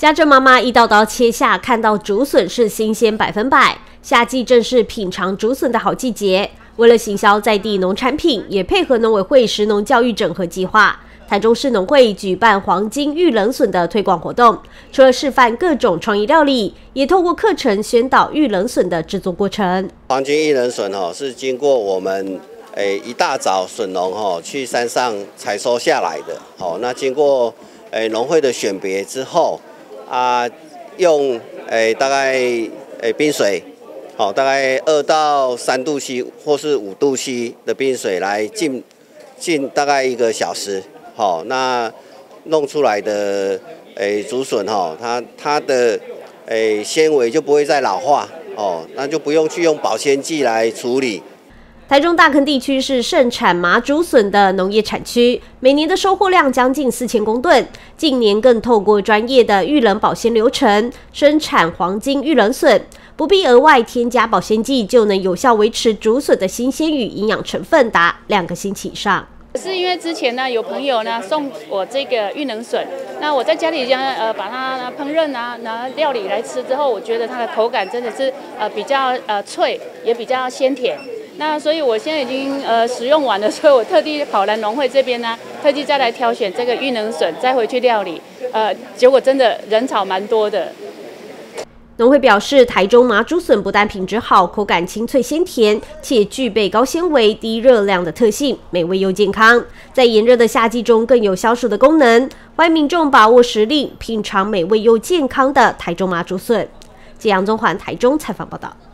家政妈妈一刀刀切下，看到竹笋是新鲜100%。夏季正是品尝竹笋的好季节。为了行销在地农产品，也配合农委会食农教育整合计划，台中市农会举办黄金玉冷笋的推广活动。除了示范各种创意料理，也透过课程宣导玉冷笋的制作过程。 黄金玉冷笋是经过我们一大早笋农去山上采收下来的。那经过农会的选别之后用大概冰水，大概2到3度 C 或是5度 C 的冰水来浸大概1个小时，那弄出来的竹笋它的纤维就不会再老化，那就不用去用保鲜剂来处理。 台中大坑地区是盛产麻竹笋的农业产区，每年的收获量将近4000公吨。近年更透过专业的预冷保鲜流程，生产黄金玉冷笋，不必额外添加保鲜剂，就能有效维持竹笋的新鲜与营养成分达2个星期以上。 是因为之前呢有朋友呢送我这个玉冷笋，那我在家里把它烹饪拿料理来吃之后，我觉得它的口感真的是比较脆，也比较鲜甜。那所以我现在已经食用完了，所以我特地跑来农会这边呢，特地再来挑选这个玉冷笋，再回去料理。结果真的人潮蛮多的。 农会表示，台中麻竹笋不但品质好，口感清脆鲜甜，且具备高纤维、低热量的特性，美味又健康。在炎热的夏季中，更有消暑的功能。欢迎民众把握时令，品尝美味又健康的台中麻竹笋。记杨宗环台中采访报道。